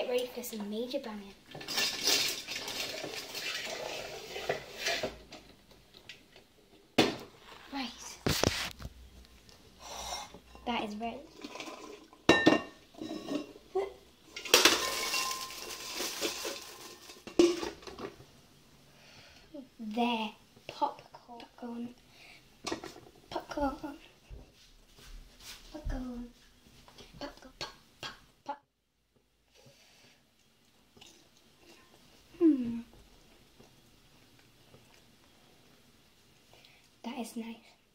get ready for some major banging. Right. That is ready. There. Popcorn. Popcorn. Popcorn. Popcorn. Pop. That is nice.